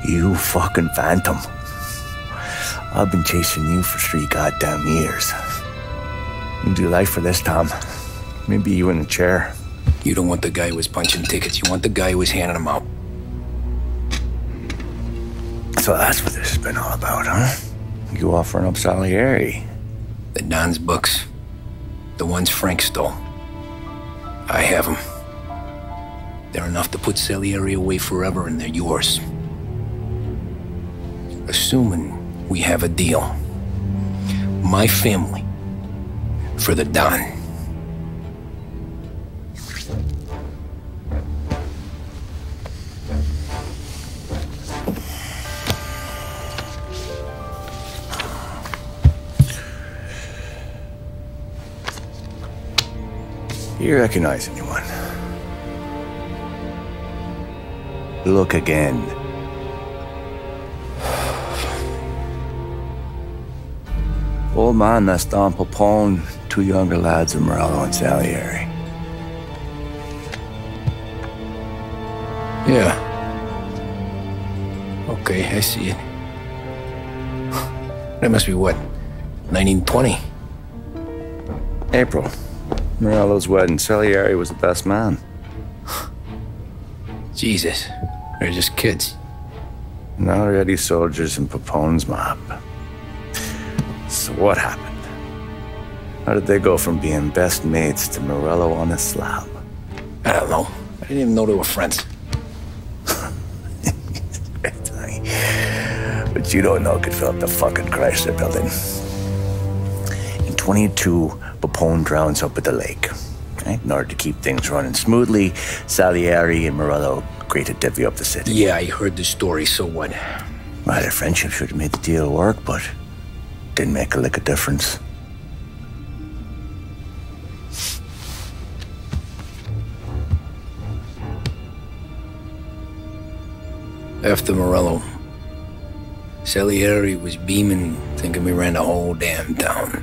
You fucking phantom. I've been chasing you for 3 goddamn years. You do life for this, Tom. Maybe you in a chair. You don't want the guy who was punching tickets. You want the guy who was handing them out. So that's what this has been all about, huh? You offering up Salieri. The Don's books. The ones Frank stole. I have them. They're enough to put Salieri away forever, and they're yours. Assuming we have a deal. My family for the Don. You recognize anyone? Look again. Old man, that's Don Popone, 2 younger lads of Morello and Salieri. Yeah. Okay, I see it. That must be what, 1920? April. Morello's wedding. Salieri was the best man. Jesus, they're just kids. Now already soldiers in Popone's mob. So what happened? How did they go from being best mates to Morello on a slab? I don't know. I didn't even know they were friends. But you don't know could fill up the fucking Chrysler building. In 22, Popone drowns up at the lake. Right? In order to keep things running smoothly, Salieri and Morello agreed to divvy up the city. Yeah, I heard the story, so what? Well, their friendship should have made the deal work, but didn't make a lick of difference. After Morello, Salieri was beaming, thinking we ran the whole damn town.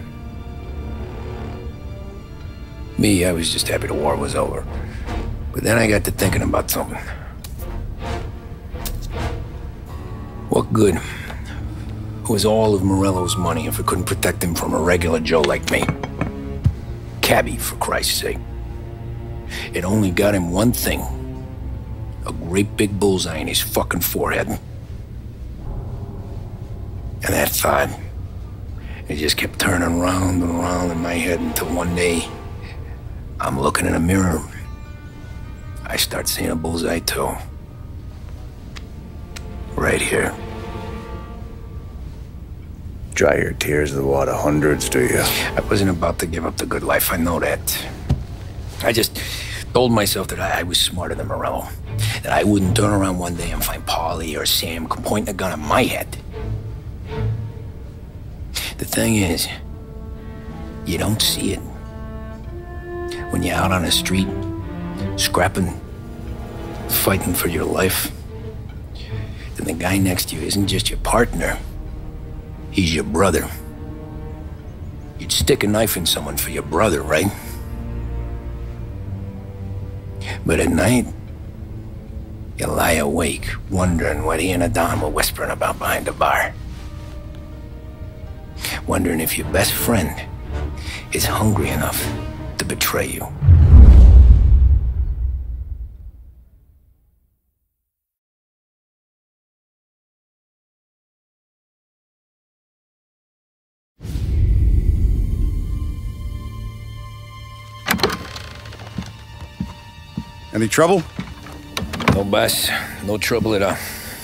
Me, I was just happy the war was over. But then I got to thinking about something. What good was all of Morello's money if it couldn't protect him from a regular Joe like me? Cabbie, for Christ's sake. It only got him one thing. A great big bullseye in his fucking forehead. And that thought, it just kept turning round and round in my head until one day, I'm looking in a mirror. I start seeing a bullseye too. Right here. Dry your tears of the water hundreds, do you? I wasn't about to give up the good life, I know that. I just told myself that I was smarter than Morello. That I wouldn't turn around one day and find Paulie or Sam pointing a gun at my head. The thing is, you don't see it. When you're out on the street, scrapping, fighting for your life, then the guy next to you isn't just your partner, he's your brother. You'd stick a knife in someone for your brother, right? But at night, you lie awake, wondering what he and Adam were whispering about behind the bar. Wondering if your best friend is hungry enough to betray you. Any trouble? No, boss. No trouble at all.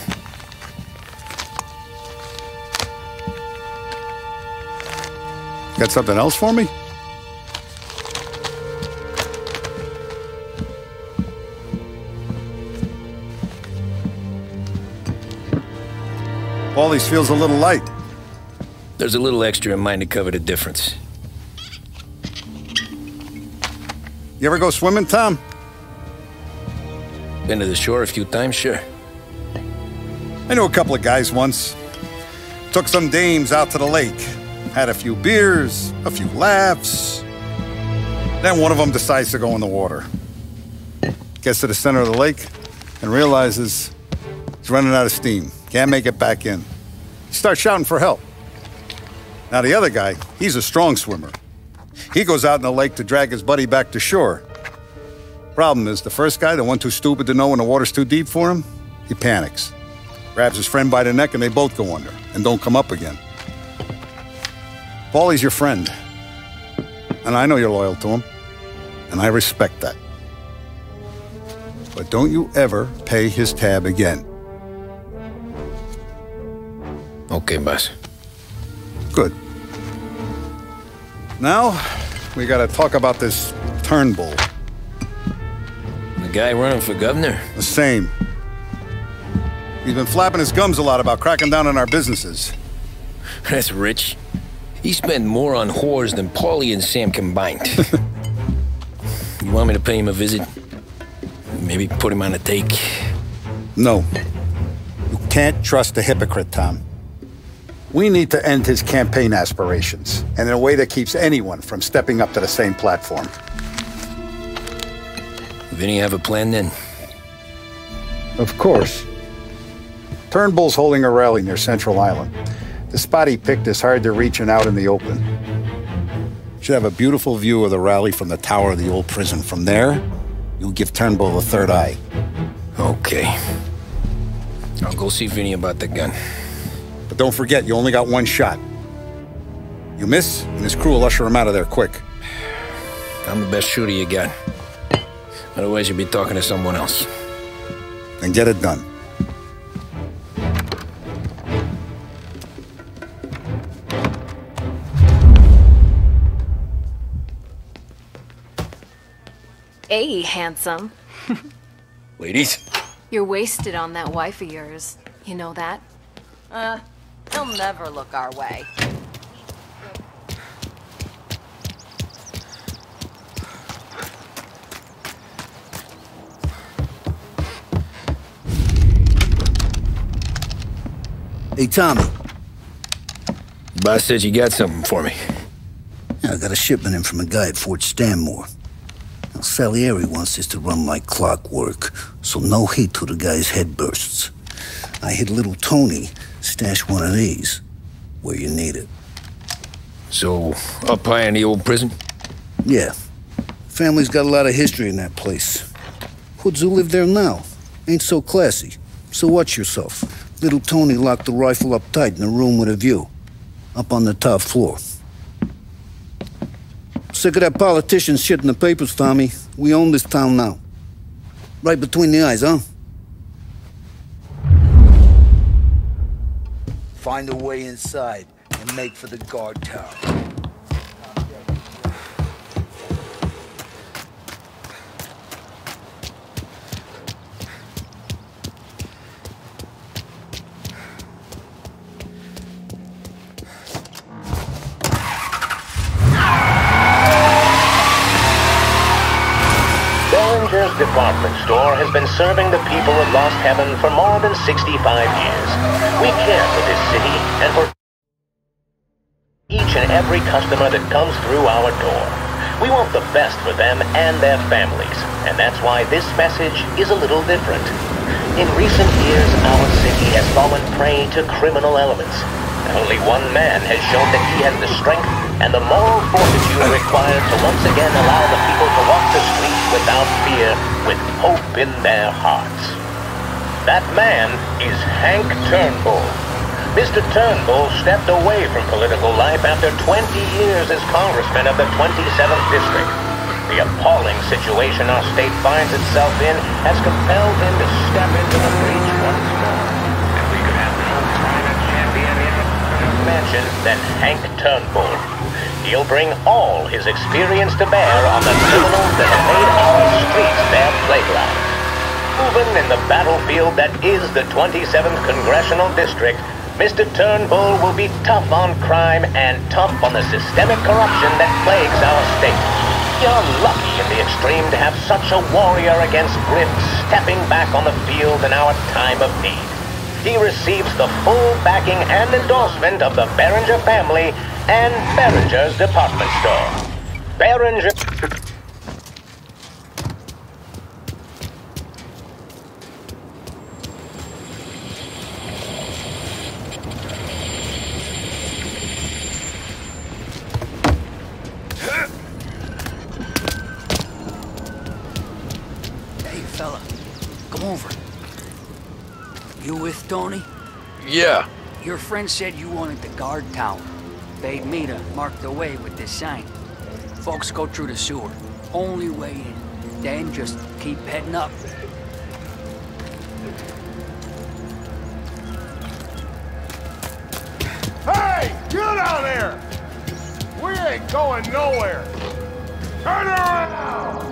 Got something else for me? Paulie's feels a little light. There's a little extra in mine to cover the difference. You ever go swimming, Tom? Been to the shore a few times, sure. I knew a couple of guys once. Took some dames out to the lake. Had a few beers, a few laughs. Then one of them decides to go in the water. Gets to the center of the lake and realizes He's running out of steam. Can't make it back in. He starts shouting for help. Now the other guy, he's a strong swimmer. He goes out in the lake to drag his buddy back to shore. Problem is, the first guy, the one too stupid to know when the water's too deep for him, he panics. Grabs his friend by the neck and they both go under and don't come up again. Paulie's your friend. And I know you're loyal to him. And I respect that. But don't you ever pay his tab again. Okay, boss. Good. Now, we gotta talk about this Turnbull. The guy running for governor? The same. He's been flapping his gums a lot about cracking down on our businesses. That's rich. He spent more on whores than Paulie and Sam combined. You want me to pay him a visit? Maybe put him on a take? No. You can't trust a hypocrite, Tom. We need to end his campaign aspirations, and in a way that keeps anyone from stepping up to the same platform. Vinny have a plan then? Of course. Turnbull's holding a rally near Central Island. The spot he picked is hard to reach and out in the open. Should have a beautiful view of the rally from the tower of the old prison. From there, you'll give Turnbull the third eye. Okay. I'll go see Vinny about the gun. But don't forget, you only got one shot. You miss, and his crew will usher him out of there quick. I'm the best shooter you got. Otherwise, you'll be talking to someone else. Then get it done. Hey, handsome. Ladies? You're wasted on that wife of yours. You know that? He'll never look our way. Hey, Tommy. Boss said you got something for me. Yeah, I got a shipment in from a guy at Fort Stanmore. Now, Salieri wants this to run like clockwork, so no heat till the guy's head bursts. I hit little Tony, stash one of these where you need it. So, up high in the old prison? Yeah. Family's got a lot of history in that place. Hoods who live there now. Ain't so classy. So watch yourself. Little Tony locked the rifle up tight in a room with a view. Up on the top floor. Sick of that politician shit in the papers, Tommy. We own this town now. Right between the eyes, huh? Find a way inside and make for the guard tower. Department store has been serving the people of Lost Heaven for more than 65 years. We care for this city and for each and every customer that comes through our door. We want the best for them and their families, and that's why this message is a little different. In recent years, our city has fallen prey to criminal elements. Only one man has shown that he has the strength and the moral fortitude required to once again allow the people to walk the streets without fear, with hope in their hearts. That man is Hank Turnbull. Mr. Turnbull stepped away from political life after 20 years as congressman of the 27th District. The appalling situation our state finds itself in has compelled him to step into the breach once more. And we could have no private champion in mention than Hank Turnbull. He'll bring all his experience to bear on the criminals that have made our streets their playground. Proven in the battlefield that is the 27th Congressional District, Mr. Turnbull will be tough on crime and tough on the systemic corruption that plagues our state. You're lucky in the extreme to have such a warrior against grift stepping back on the field in our time of need. He receives the full backing and endorsement of the Berenger family and Berenger's department store. Berenger... fella. Come over. You with Tony? Yeah. Your friend said you wanted the guard tower. Paid me to mark the way with this sign. Folks go through the sewer. Only way in. Then just keep heading up. Hey! Get out there! We ain't going nowhere! Turn around!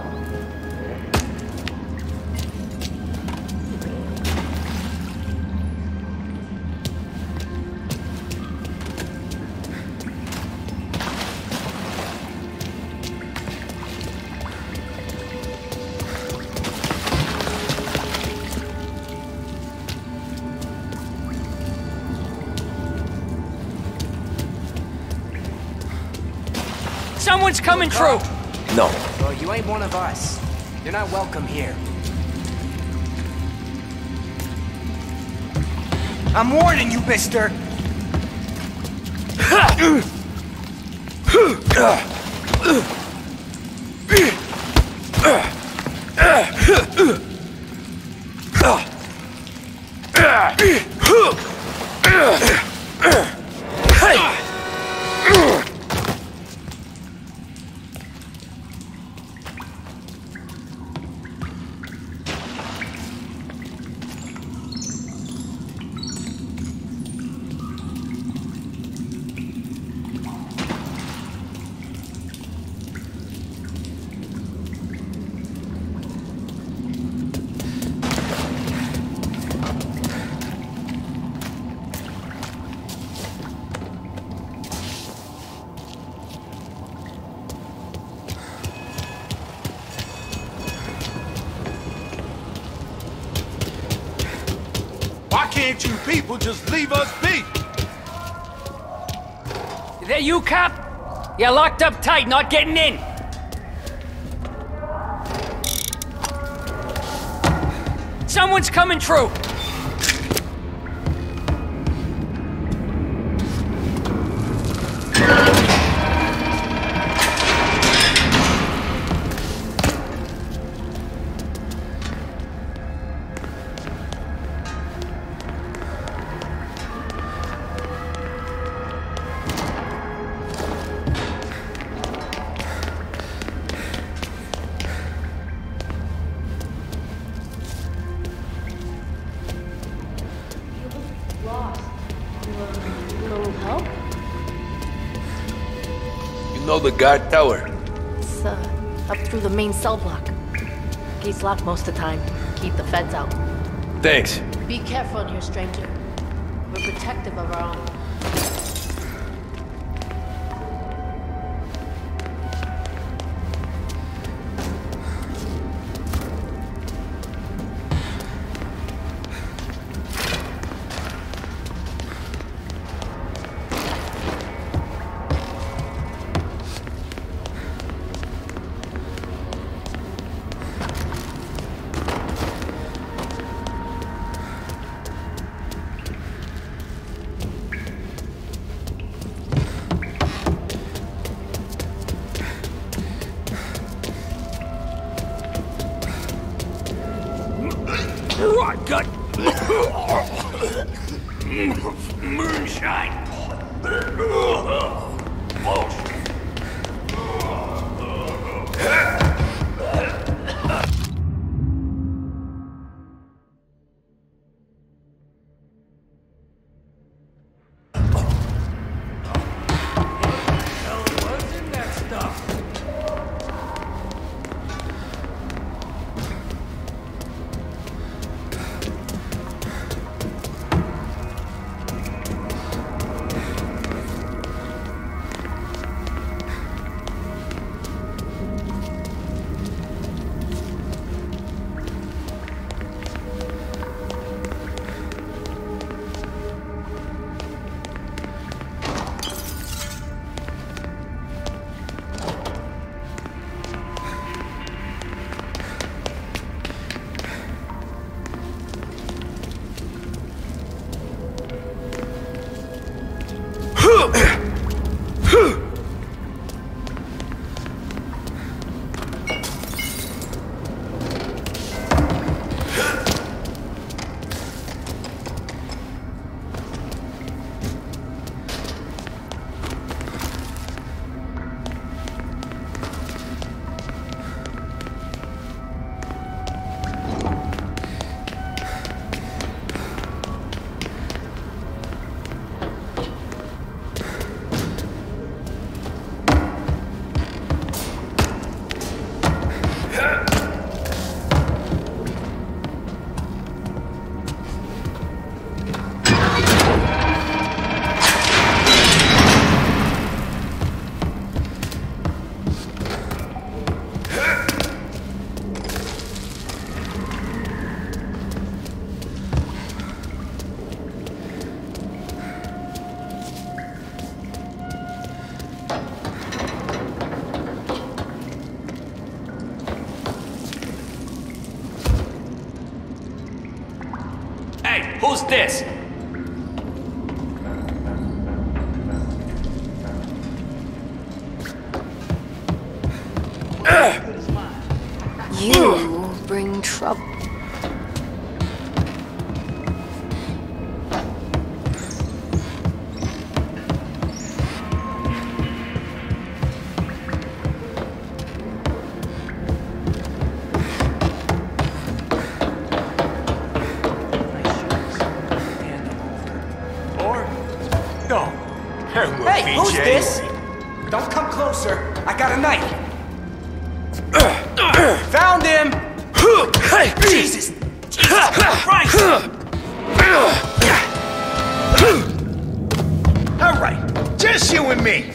Someone's coming through! No. Well, you ain't one of us. You're not welcome here. I'm warning you, mister! Why can't you people just leave us be? That you, cop? You're locked up tight, not getting in. Someone's coming through. Know the guard tower? It's, up through the main cell block. Gate's locked most of the time. Keep the feds out. Thanks. Be careful in here, stranger. We're protective of our own. Got moonshine. who's this? You bring trouble. Hey, who's this? Don't come closer. I got a knife. Found him! Hey, Jesus! Christ! All right, just you and me.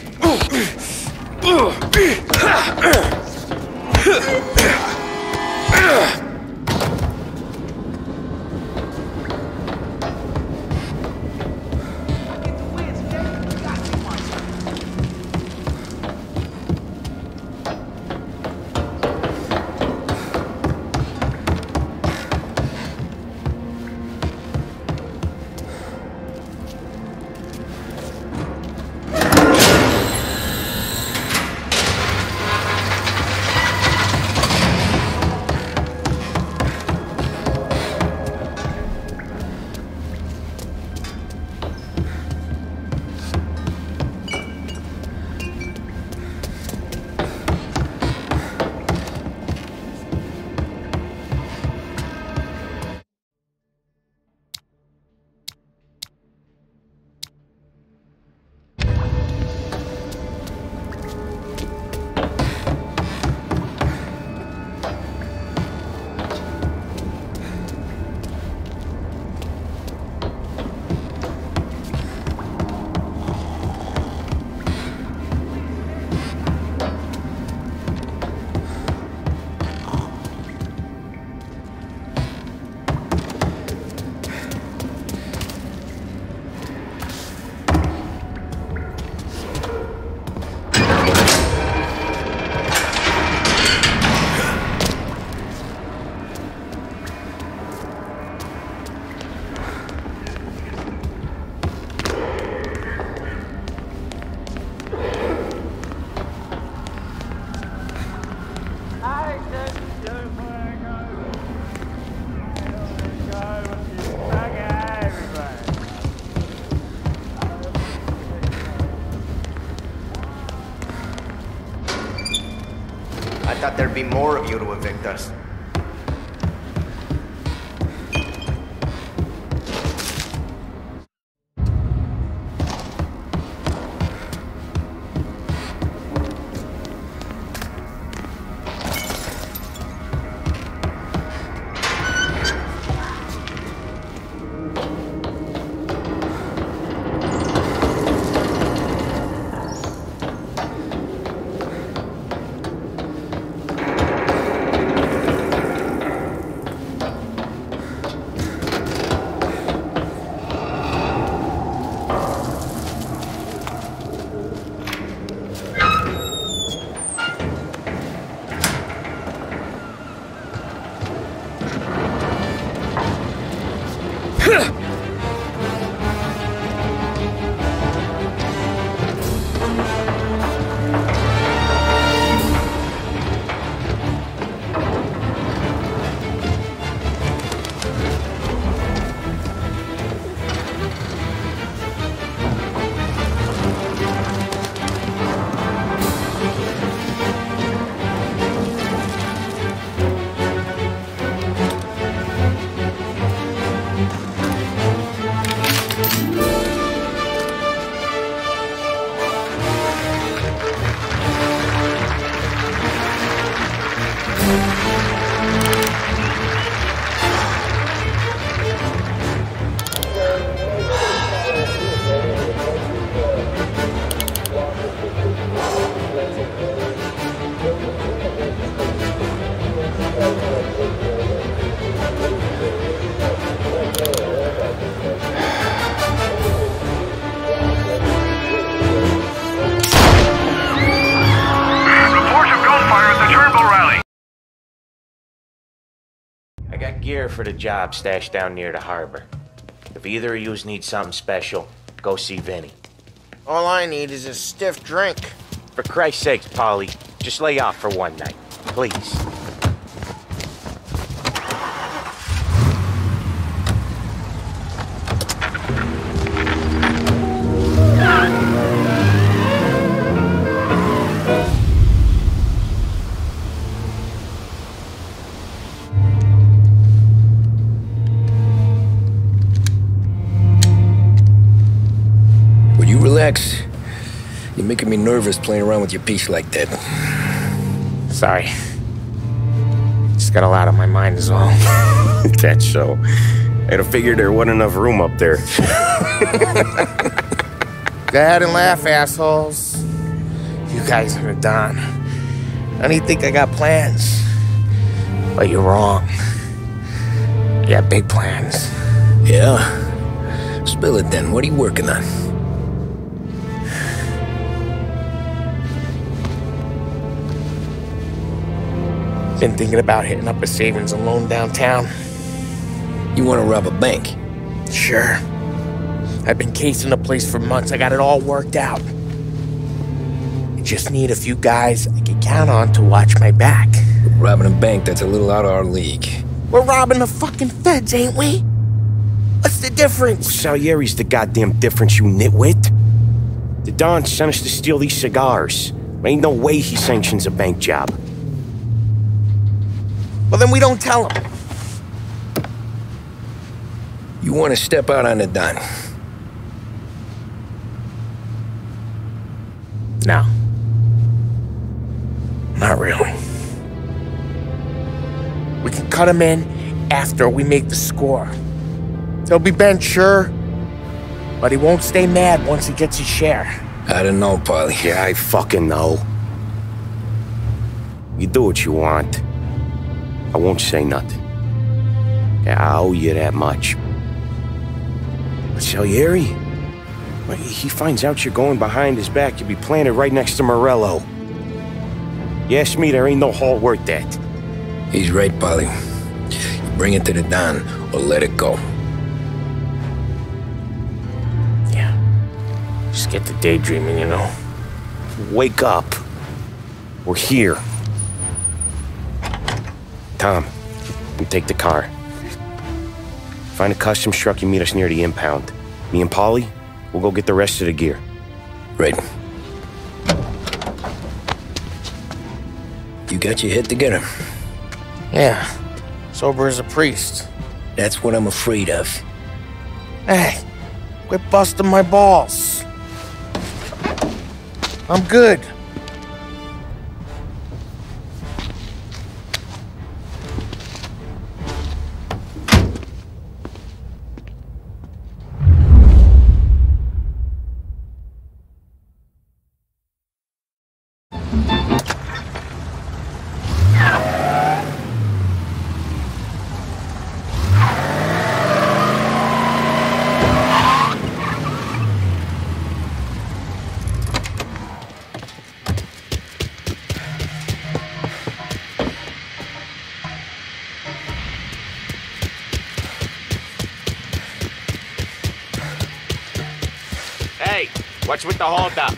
I thought there'd be more of you to evict us. Gear for the job stashed down near the harbor. If either of yous need something special, go see Vinny. All I need is a stiff drink. For Christ's sakes, Paulie, just lay off for one night, please. Relax. You're making me nervous playing around with your piece like that. Sorry. Just got a lot on my mind is all. That's so. I'd have figured there wasn't enough room up there. Go ahead and laugh, assholes. You guys are done. I don't even think I got plans. But you're wrong. I got big plans. Yeah? Spill it then. What are you working on? Been thinking about hitting up a savings and loan downtown. You want to rob a bank? Sure. I've been casing the place for months. I got it all worked out. I just need a few guys I can count on to watch my back. Robbing a bank, that's a little out of our league. We're robbing the fucking feds, ain't we? What's the difference? Salieri's the goddamn difference, you nitwit. The Don sent us to steal these cigars. Ain't no way he sanctions a bank job. Well, then we don't tell him. You want to step out on the Don? No. Not really. We can cut him in after we make the score. He'll be bent, sure, but he won't stay mad once he gets his share. I don't know, Paulie. Yeah, I fucking know. You do what you want. I won't say nothing. Yeah, I owe you that much. But Salieri, when he finds out you're going behind his back, you'll be planted right next to Morello. You ask me, there ain't no haul worth that. He's right, Paulie. You bring it to the Don or let it go. Yeah. Just get to daydreaming, you know. Wake up. We're here. Tom, you take the car. Find a customs truck and meet us near the impound. Me and Paulie, we'll go get the rest of the gear. Right. You got your head together. Yeah. Sober as a priest. That's what I'm afraid of. Hey, quit busting my balls. I'm good. Hey, what's with the holdup?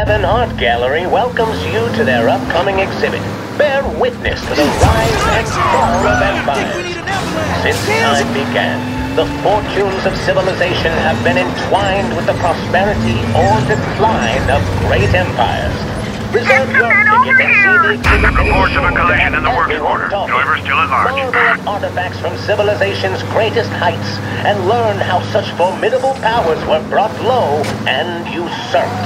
Heaven Art Gallery welcomes you to their upcoming exhibit. Bear witness to the rise and fall of empires. Since time began, the fortunes of civilization have been entwined with the prosperity or decline of great empires. Reserve your ticket and see the exhibit. Reports of a collision in the works order. Driver still at large. Marvel at artifacts from civilization's greatest heights and learn how such formidable powers were brought low and usurped.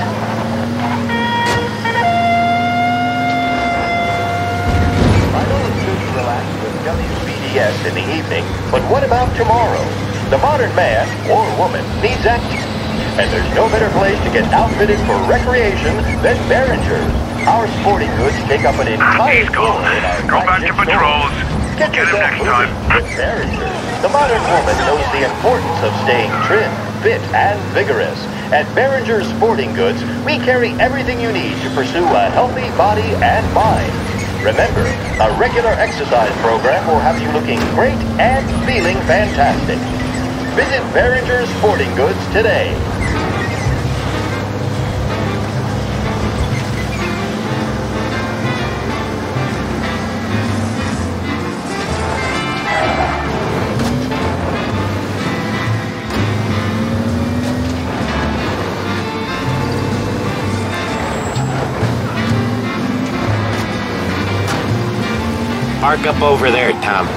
I know it's good to relax with WBDS in the evening, but what about tomorrow? The modern man or woman needs action. And there's no better place to get outfitted for recreation than Behringer's. Our sporting goods take up an entire floor in our Go back to patrols. Get him next time. With Behringer's. The modern woman knows the importance of staying trim, fit, and vigorous. At Behringer's Sporting Goods, we carry everything you need to pursue a healthy body and mind. Remember, a regular exercise program will have you looking great and feeling fantastic. Visit Behringer's Sporting Goods today. Park up over there, Tom.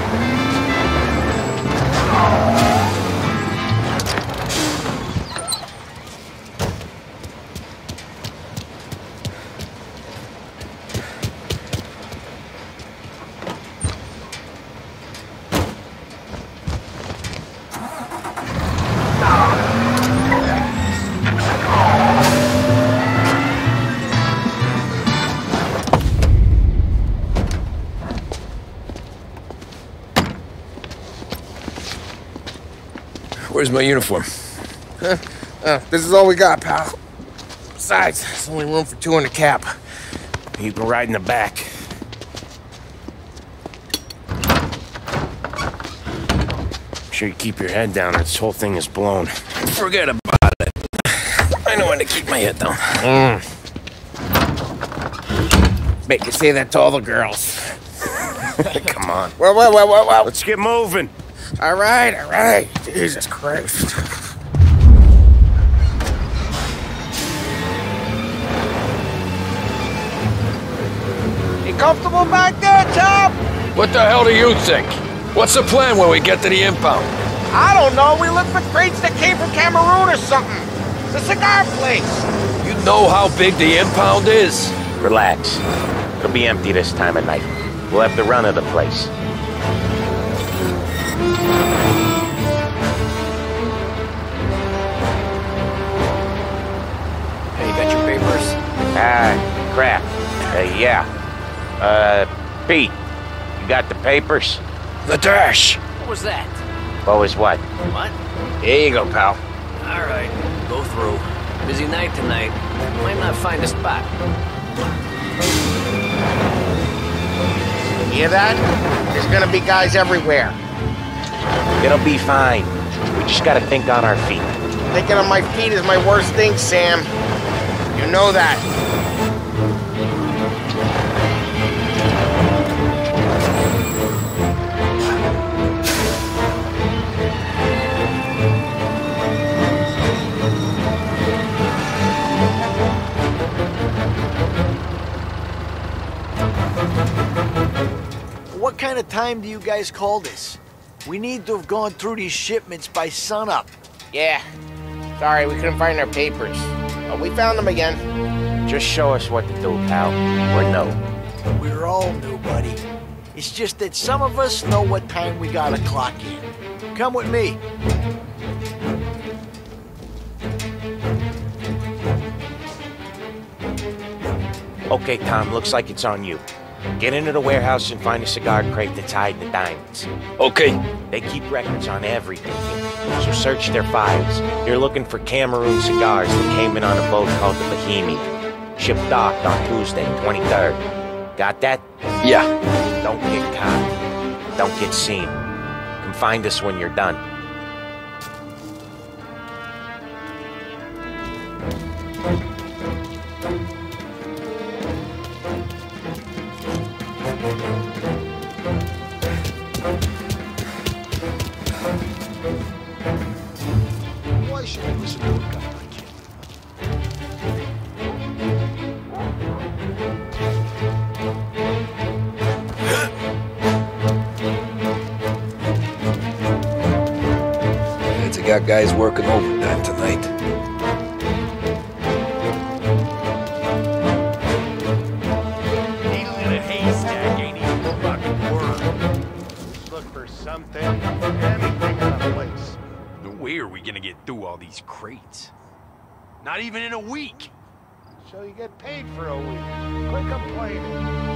Where's my uniform? This is all we got, pal. Besides, there's only room for 2 in the cap. You can ride in the back. Make sure you keep your head down or this whole thing is blown. Forget about it. I know when to keep my head down. Make you say that to all the girls. Come on. Well. Let's get moving. All right. Jesus Christ. You comfortable back there, Tom? What the hell do you think? What's the plan when we get to the impound? I don't know. We look for crates that came from Cameroon or something. It's a cigar place. You know how big the impound is? Relax. It'll be empty this time of night. We'll have the run of the place. Crap. Yeah. Pete, you got the papers? The dash. What was that? What was what? What? Here you go, pal. All right, go through. Busy night tonight. Might not find a spot. Hear that? There's gonna be guys everywhere. It'll be fine. We just gotta think on our feet. Thinking on my feet is my worst thing, Sam. You know that. What kind of time do you guys call this? We need to have gone through these shipments by sunup. Yeah. Sorry, we couldn't find our papers. But we found them again. Just show us what to do, pal. We're new. We're all new, buddy. It's just that some of us know what time we gotta clock in. Come with me. Okay, Tom, looks like it's on you. Get into the warehouse and find a cigar crate that's hiding the diamonds. Okay. They keep records on everything here, so search their files. You're looking for Cameroon cigars that came in on a boat called the Bohemia. Shipped docked on Tuesday, 23rd. Got that? Yeah. Don't get caught. Don't get seen. Come find us when you're done. got guys working overtime tonight. Needle in a haystack ain't even a fucking word. Look for something, anything out of place. No way are we gonna get through all these crates. Not even in a week. So you get paid for a week. Quit complaining.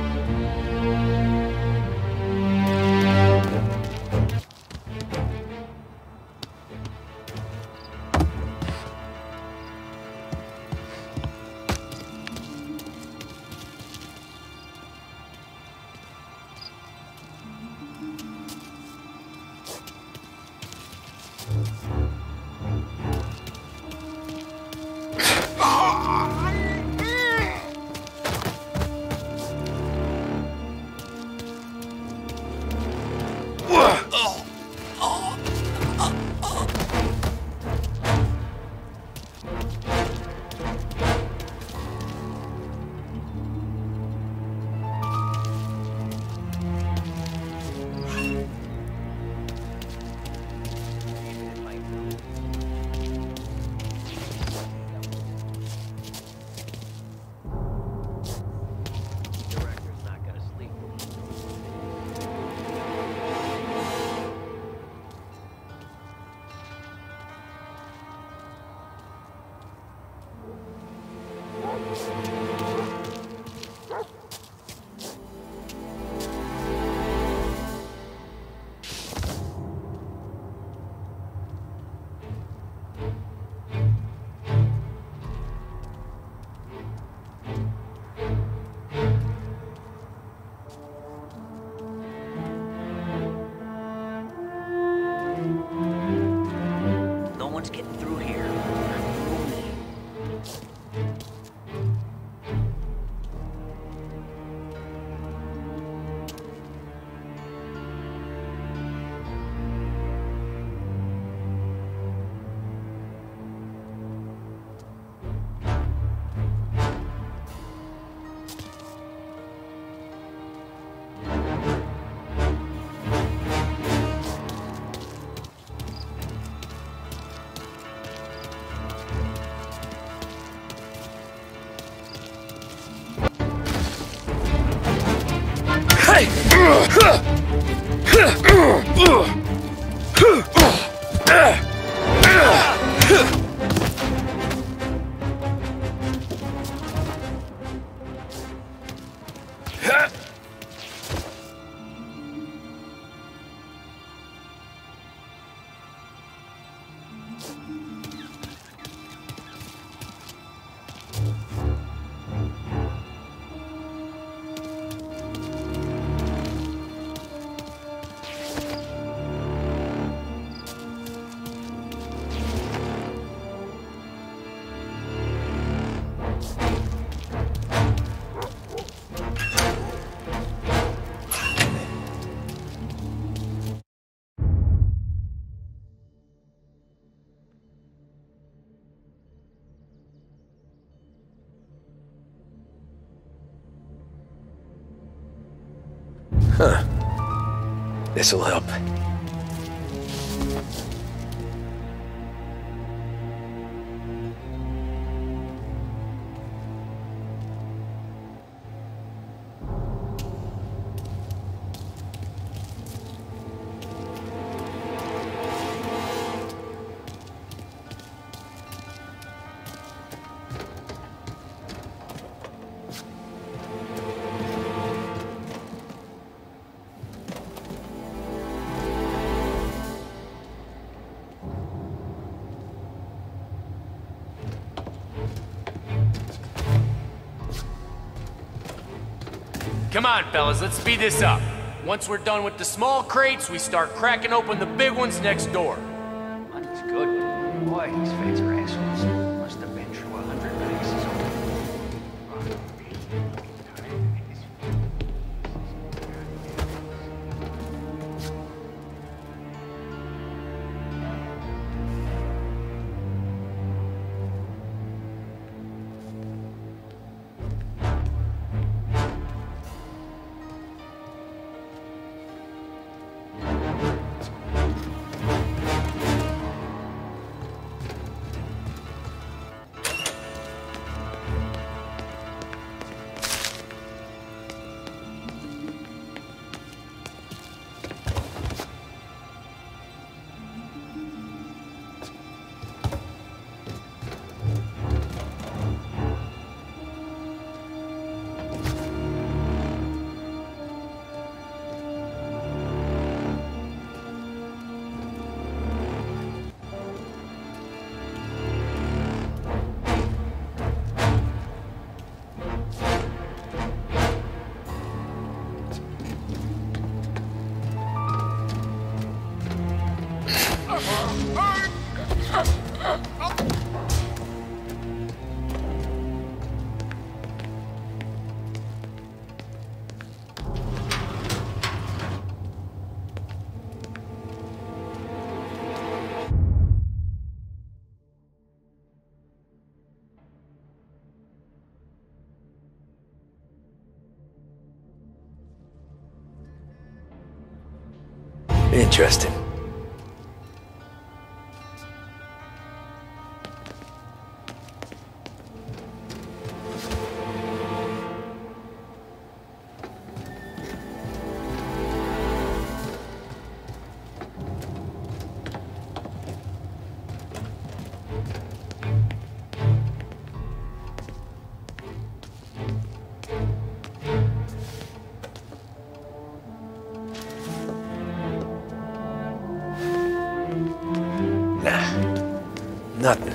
Huh. This'll help. Come on, fellas, let's speed this up. Once we're done with the small crates, we start cracking open the big ones next door. Money's good. Boy, these feds are assholes. Must have been through 100 places. Interesting. Nothing.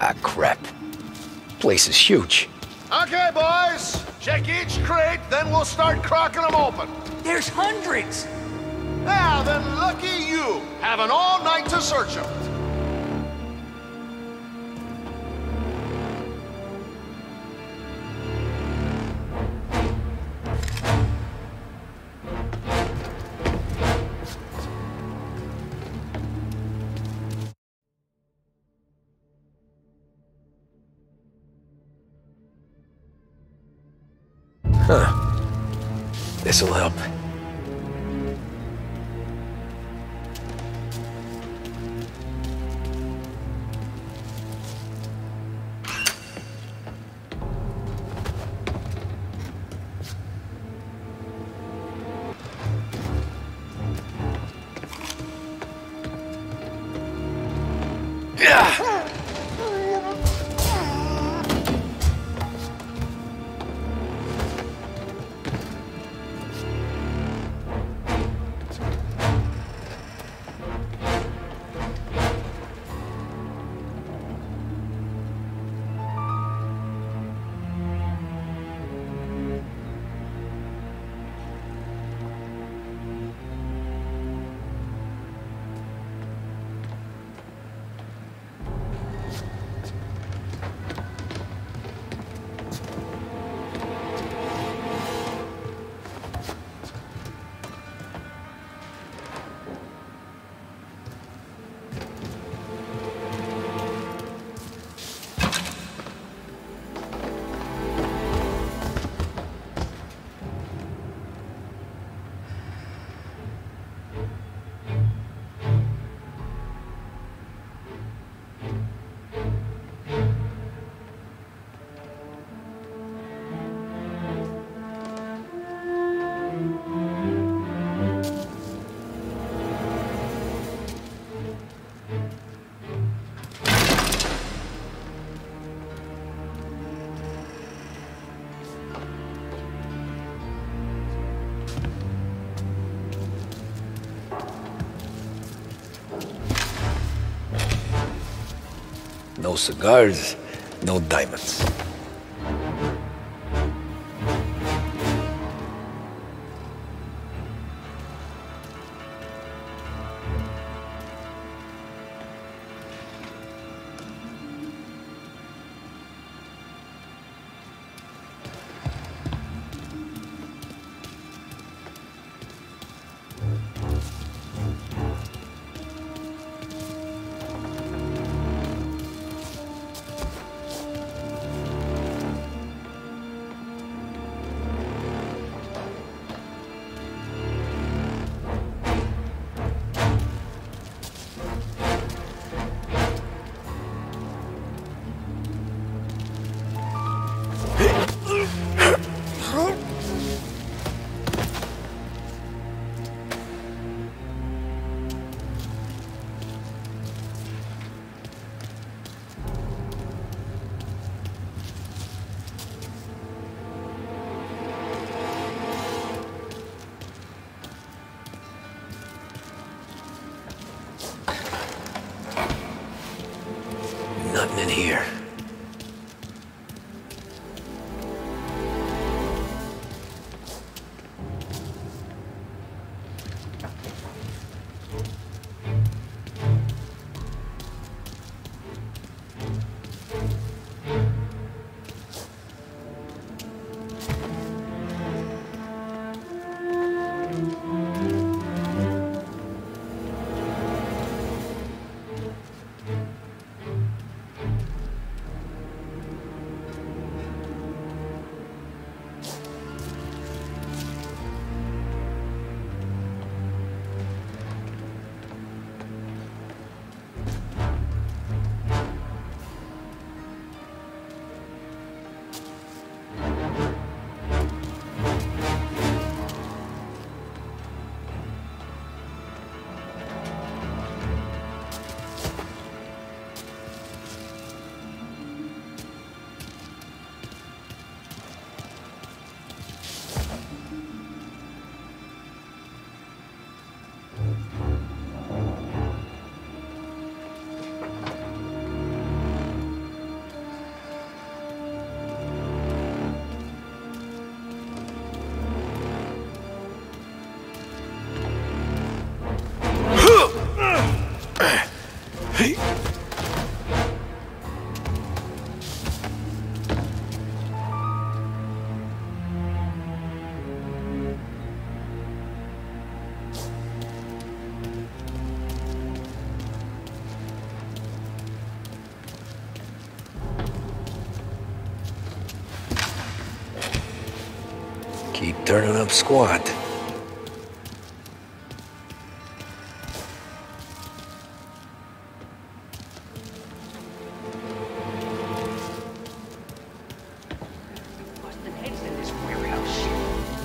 Ah, crap. Place is huge. Okay, boys. Check each crate, then we'll start cracking them open. There's hundreds! Now then, lucky you. Having all night to search them. Huh. This'll help. No cigars, no diamonds. Nothing in here. turning up squad. Busting heads in this warehouse shit.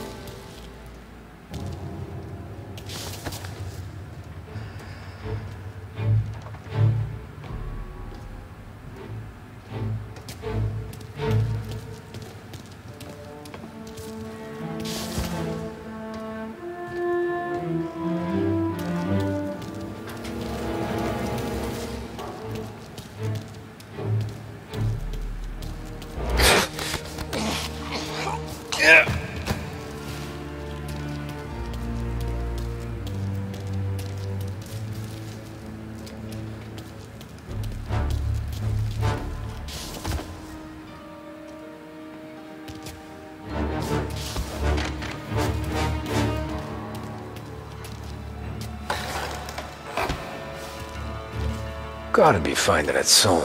Gotta be finding it soon.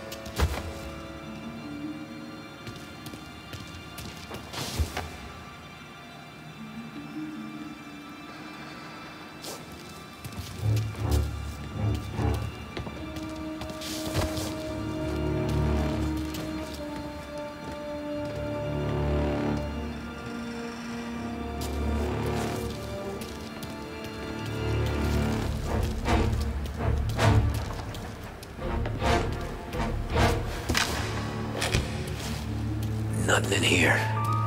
Nothing in here.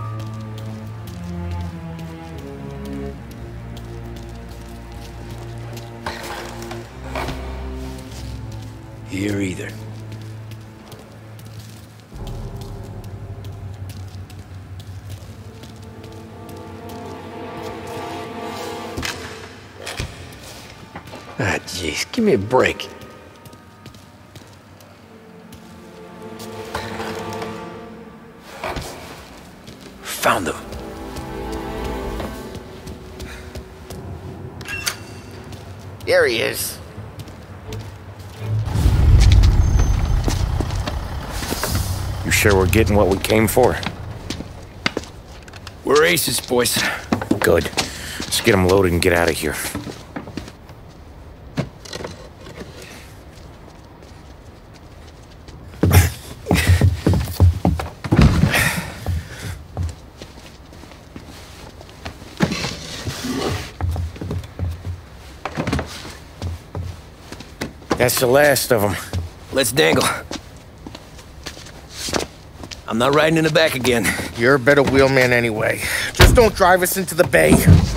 Here either. Ah, jeez, give me a break. Found them. There he is. You sure we're getting what we came for? We're aces, boys. Good. Let's get them loaded and get out of here. That's the last of them. Let's dangle. I'm not riding in the back again. You're a better wheelman anyway. Just don't drive us into the bay.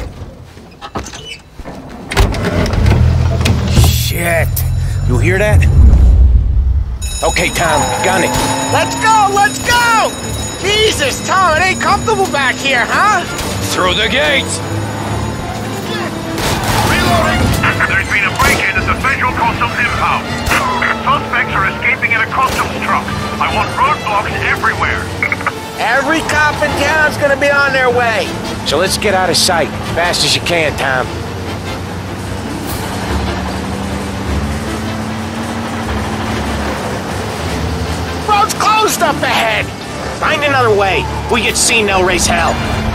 Shit. You hear that? Okay, Tom, gun it. Let's go! Let's go! Jesus, Tom, it ain't comfortable back here, huh? Through the gates! Reloading! There's been a break-in at the Federal Customs impound. Suspects are escaping in a customs truck. I want roadblocks everywhere. Every cop in town's gonna be on their way. So let's get out of sight. Fast as you can, Tom. Road's closed up ahead. Find another way. We get seen, they'll raise hell.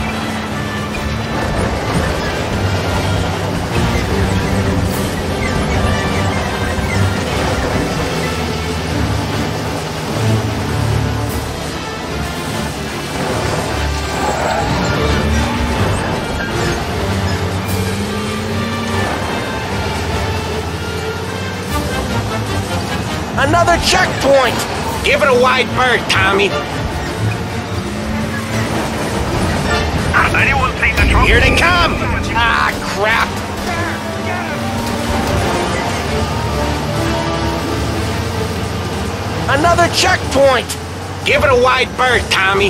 Another checkpoint! Give it a wide berth, Tommy. Has anyone seen the truck? Here they come! Ah, crap! Another checkpoint! Give it a wide berth, Tommy.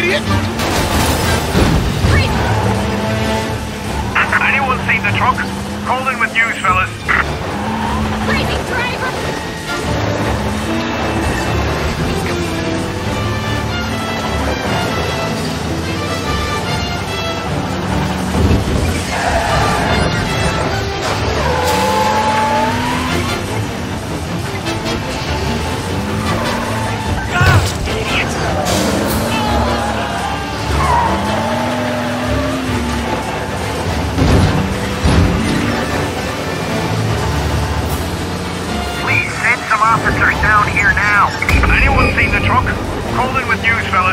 idiot! Anyone seen the truck? Call in with news, fellas. Crazy driver! Officers down here now. Anyone seen the truck? Call in with news, fellas.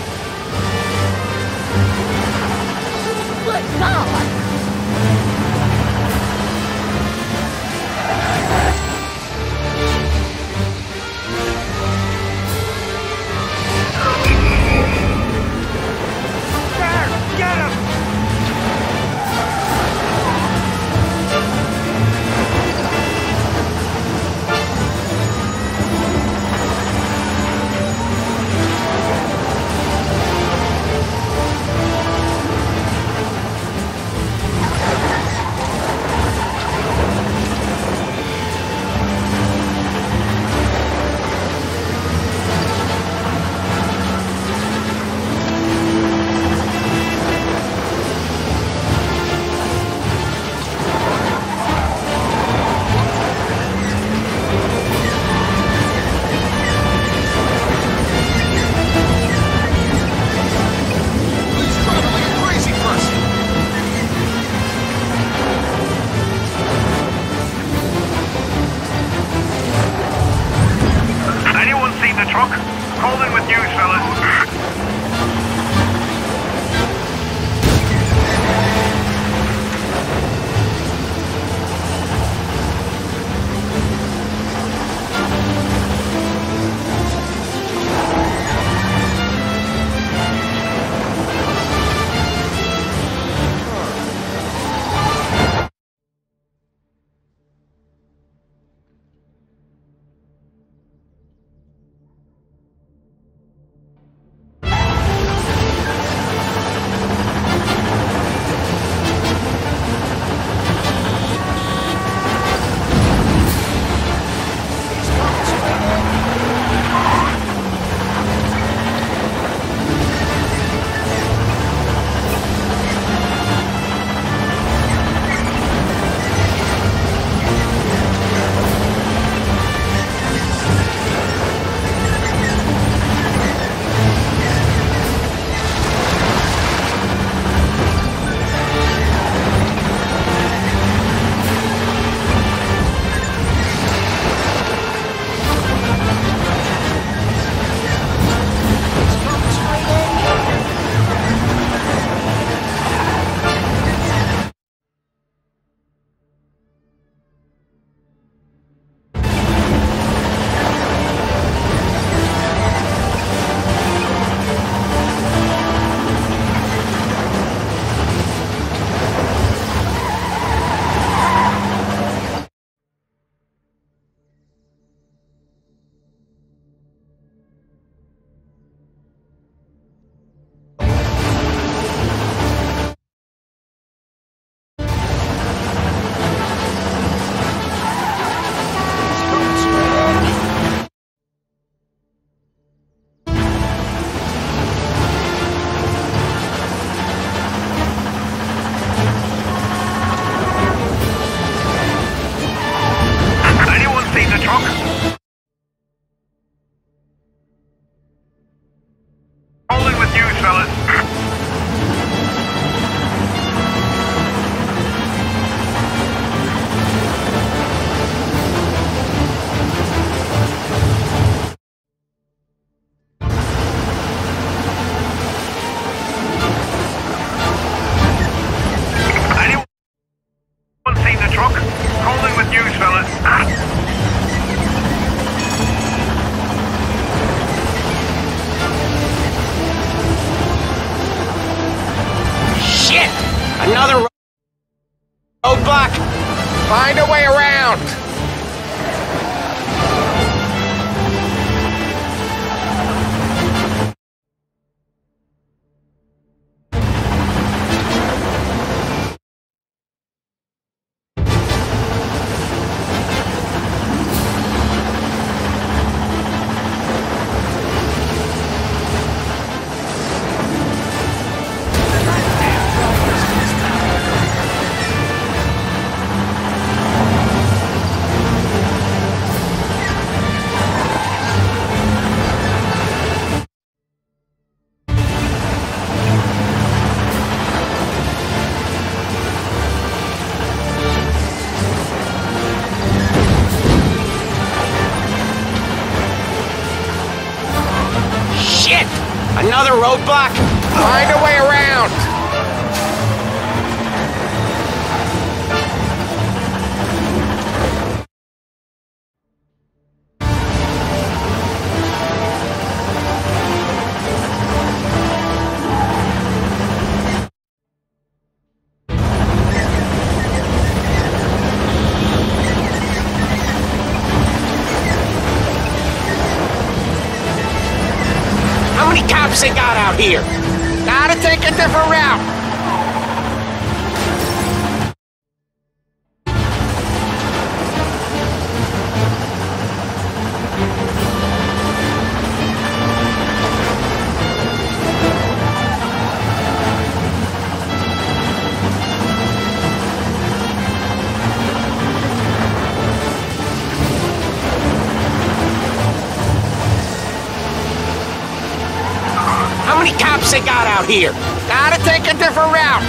Good God! There! Get him! Another roadblock. Find a way around. Another roadblock? Find a way around. How many cops they got out here? Gotta take a different route. How many cops they got out here? Gotta take a different route.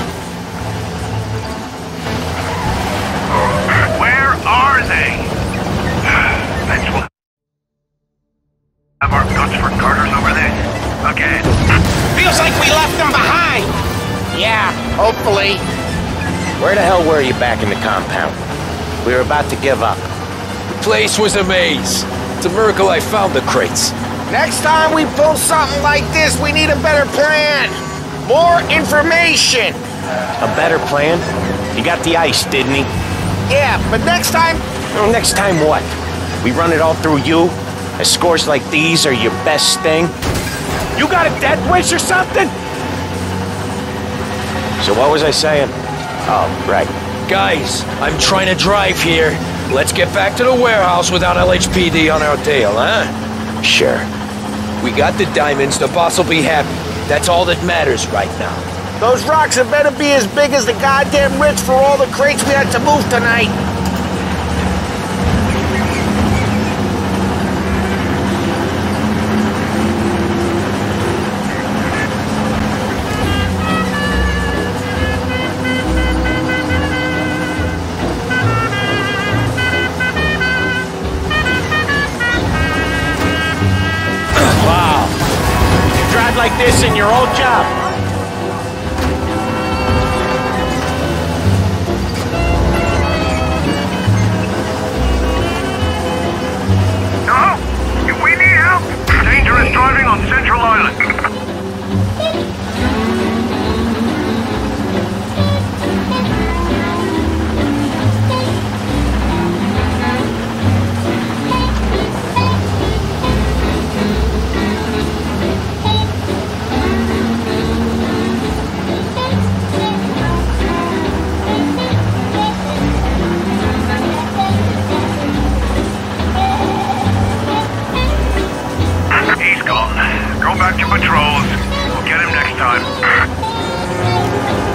Where are they? Vince will have our guts for Carters over this again. Feels like we left them behind. Yeah, hopefully. Where the hell were you back in the compound? We were about to give up. The place was a maze. It's a miracle I found the crates. Next time we pull something like this, we need a better plan. More information. A better plan? He got the ice, didn't he? Yeah, but next time... Well, next time what? We run it all through you? As scores like these are your best thing? You got a death wish or something? So what was I saying? Oh, right. Guys, I'm trying to drive here. Let's get back to the warehouse without LHPD on our tail, huh? Sure. We got the diamonds, the boss will be happy. That's all that matters right now. Those rocks had better be as big as the goddamn ridge for all the crates we had to move tonight. Wow. You drive like this in your old job? No? We need help. Dangerous driving on Central Island. He's gone. Go back to patrols. We'll get him next time.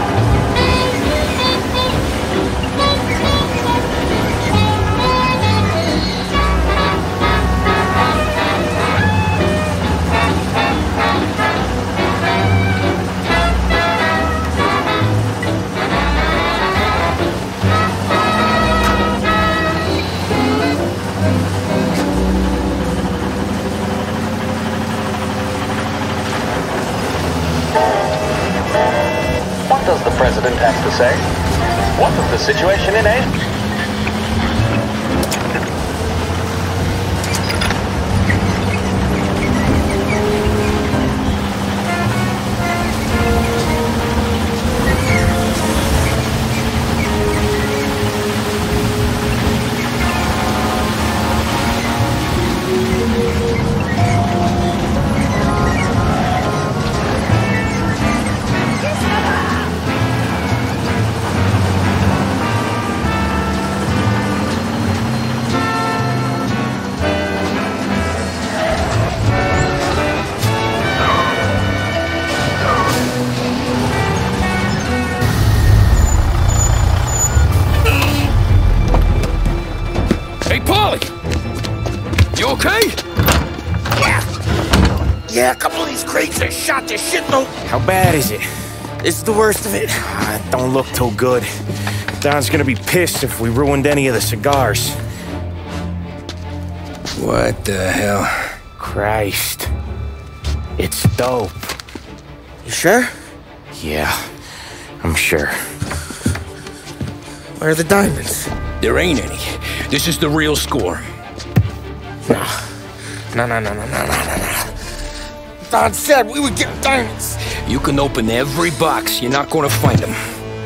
What does the president have to say? What is the situation in Asia? Hey, Paulie! You okay? Yeah, a couple of these crates are shot to shitload. How bad is it? It's the worst of it. It don't look too good. Don's gonna be pissed if we ruined any of the cigars. What the hell? Christ. It's dope. You sure? Yeah, I'm sure. Where are the diamonds? There ain't any. This is the real score. No. Don said we would get diamonds. You can open every box. You're not gonna find them.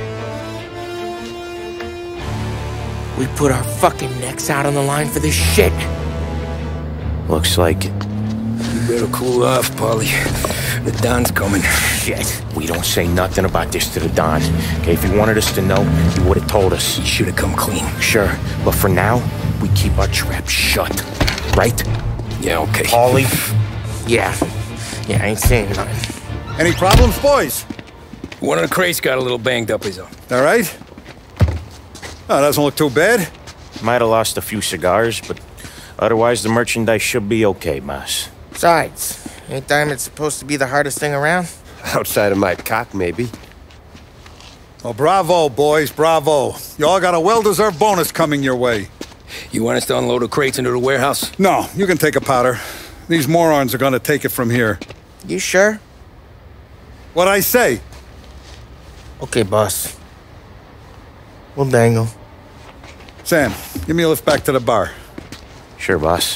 We put our fucking necks out on the line for this shit. Looks like it. You better cool off, Paulie. The Don's coming. Shit. We don't say nothing about this to the Don. Okay, if he wanted us to know, he would have told us. He should have come clean. Sure, but for now, we keep our trap shut. Right? Yeah, okay. Paulie? Yeah, I ain't saying nothing. Any problems, boys? One of the crates got a little banged up, is all. All right? Oh, doesn't look too bad. Might have lost a few cigars, but otherwise the merchandise should be okay, boss. Besides, ain't diamonds supposed to be the hardest thing around? Outside of my cock, maybe. Well, bravo, boys, bravo. You all got a well-deserved bonus coming your way. You want us to unload the crates into the warehouse? No, you can take a powder. These morons are gonna take it from here. You sure? What'd I say? Okay, boss. We'll dangle. Sam, give me a lift back to the bar. Sure, boss.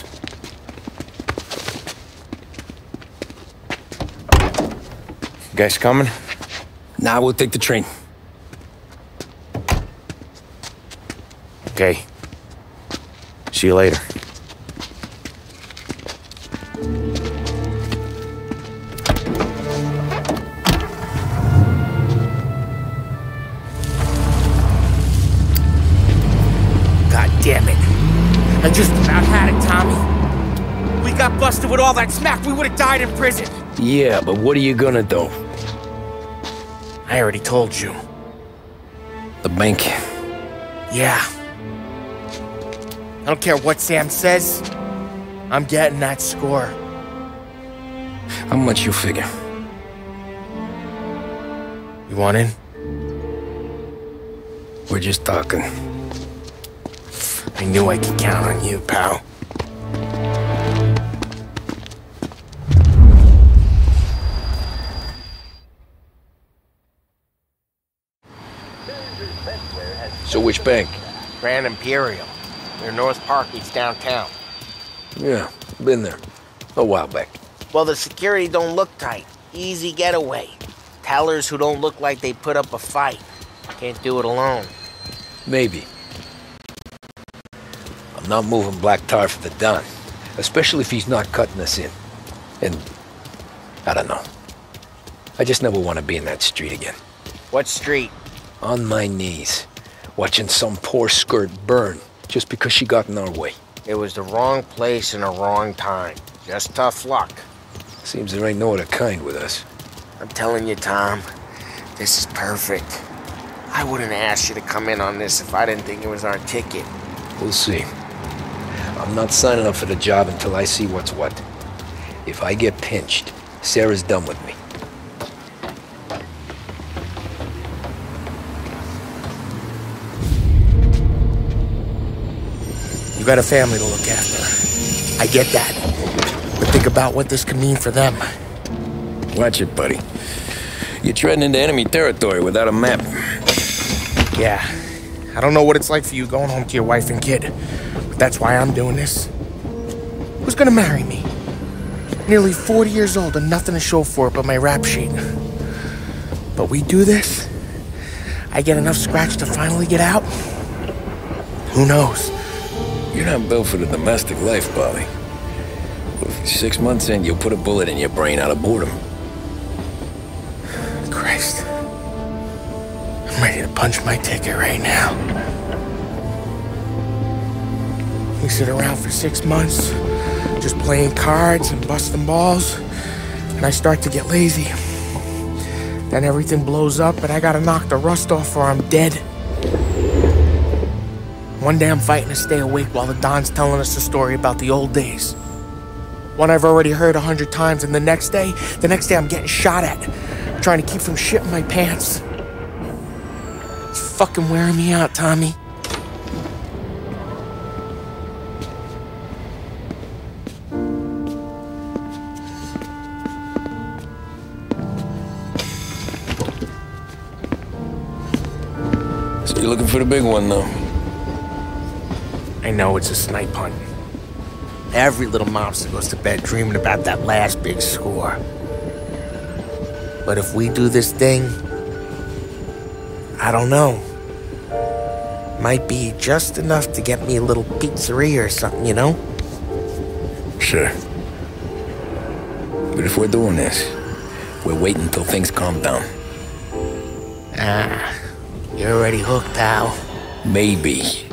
You guys coming? Nah, we'll take the train. Okay. See you later. God damn it. I just about had it, Tommy. We got busted with all that smack, we would have died in prison. Yeah, but what are you gonna do? I already told you. The bank. Yeah. I don't care what Sam says. I'm getting that score. How much you figure? You want in? We're just talking. I knew I could count on you, pal. So which bank? Grand Imperial. Near North Park meets downtown. Yeah, been there. A while back. Well, the security don't look tight. Easy getaway. Tellers who don't look like they put up a fight. Can't do it alone. Maybe. I'm not moving black tar for the Don. Especially if he's not cutting us in. And I don't know. I just never want to be in that street again. What street? On my knees. Watching some poor skirt burn just because she got in our way. It was the wrong place and the wrong time. Just tough luck. Seems there ain't no other kind with us. I'm telling you, Tom, this is perfect. I wouldn't ask you to come in on this if I didn't think it was our ticket. We'll see. I'm not signing up for the job until I see what's what. If I get pinched, Sarah's done with me. You got a family to look after. I get that. But think about what this could mean for them. Watch it, buddy. You're treading into enemy territory without a map. Yeah. I don't know what it's like for you going home to your wife and kid. But that's why I'm doing this. Who's gonna marry me? Nearly 40 years old and nothing to show for it but my rap sheet. But we do this, I get enough scratch to finally get out? Who knows? You're not built for the domestic life, Paulie. Well, if you're 6 months in, you'll put a bullet in your brain out of boredom. Christ. I'm ready to punch my ticket right now. We sit around for 6 months, just playing cards and busting balls, and I start to get lazy. Then everything blows up and I gotta knock the rust off or I'm dead. One day I'm fighting to stay awake while the Don's telling us a story about the old days. One I've already heard 100 times, and the next day I'm getting shot at, trying to keep from shitting my pants. It's fucking wearing me out, Tommy. be looking for the big one, though. I know it's a snipe hunt. Every little mobster goes to bed dreaming about that last big score. But if we do this thing, I don't know. Might be just enough to get me a little pizzeria or something, you know? Sure. But if we're doing this, we're waiting until things calm down. You're already hooked, pal. Maybe.